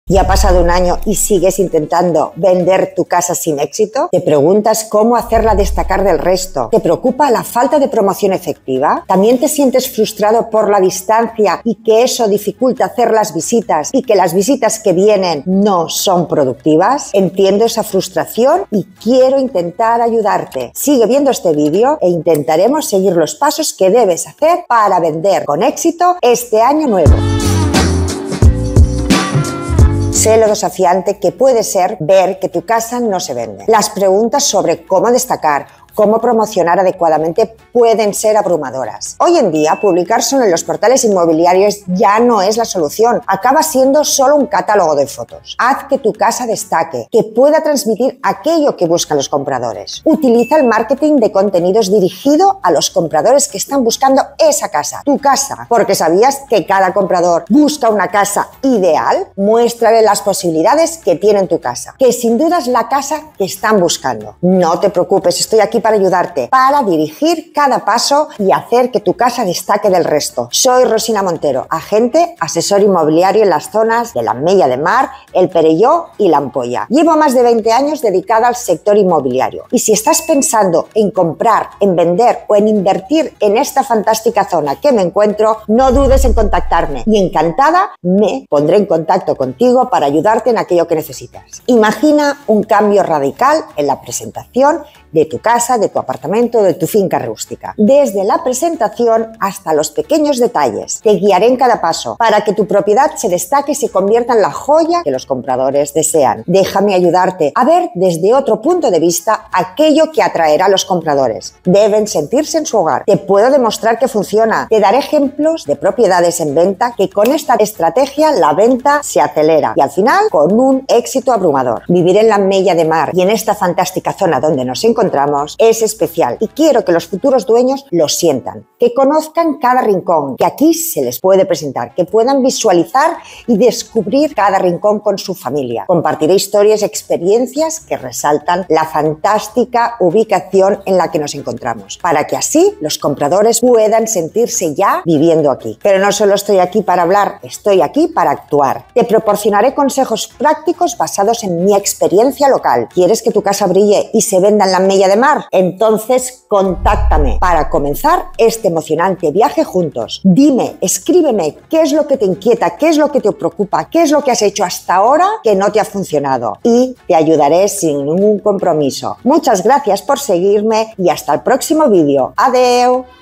¿Ya ha pasado un año y sigues intentando vender tu casa sin éxito? ¿Te preguntas cómo hacerla destacar del resto? ¿Te preocupa la falta de promoción efectiva? ¿También te sientes frustrado por la distancia y que eso dificulta hacer las visitas y que las visitas que vienen no son productivas? Entiendo esa frustración y quiero intentar ayudarte. Sigue viendo este vídeo e intentaremos seguir los pasos que debes hacer para vender con éxito este año nuevo. Sé lo desafiante que puede ser ver que tu casa no se vende. Las preguntas sobre cómo destacar, cómo promocionar adecuadamente pueden ser abrumadoras. Hoy en día, publicar solo en los portales inmobiliarios ya no es la solución. Acaba siendo solo un catálogo de fotos. Haz que tu casa destaque, que pueda transmitir aquello que buscan los compradores. Utiliza el marketing de contenidos dirigido a los compradores que están buscando esa casa, tu casa. Porque ¿sabías que cada comprador busca una casa ideal? Muéstrale las posibilidades que tiene en tu casa, que sin duda es la casa que están buscando. No te preocupes, estoy aquí para ayudarte, para dirigir cada paso y hacer que tu casa destaque del resto. Soy Rosina Montero, agente, asesor inmobiliario en las zonas de la Mella de Mar, el Perelló y la Ampolla. Llevo más de 20 años dedicada al sector inmobiliario y si estás pensando en comprar, en vender o en invertir en esta fantástica zona que me encuentro, no dudes en contactarme y encantada me pondré en contacto contigo para ayudarte en aquello que necesitas. Imagina un cambio radical en la presentación de tu casa, de tu apartamento, de tu finca rústica. Desde la presentación hasta los pequeños detalles. Te guiaré en cada paso para que tu propiedad se destaque y se convierta en la joya que los compradores desean. Déjame ayudarte a ver desde otro punto de vista aquello que atraerá a los compradores. Deben sentirse en su hogar. Te puedo demostrar que funciona. Te daré ejemplos de propiedades en venta que con esta estrategia la venta se acelera y al final con un éxito abrumador. Vivir en la Mella de Mar y en esta fantástica zona donde nos encontramos es especial y quiero que los futuros dueños lo sientan, que conozcan cada rincón que aquí se les puede presentar, que puedan visualizar y descubrir cada rincón con su familia. Compartiré historias y experiencias que resaltan la fantástica ubicación en la que nos encontramos, para que así los compradores puedan sentirse ya viviendo aquí. Pero no solo estoy aquí para hablar, estoy aquí para actuar. Te proporcionaré consejos prácticos basados en mi experiencia local. ¿Quieres que tu casa brille y se venda en la Mella de Mar? Entonces contáctame para comenzar este emocionante viaje juntos. Dime, escríbeme qué es lo que te inquieta, qué es lo que te preocupa, qué es lo que has hecho hasta ahora que no te ha funcionado y te ayudaré sin ningún compromiso. Muchas gracias por seguirme y hasta el próximo vídeo. Adeu.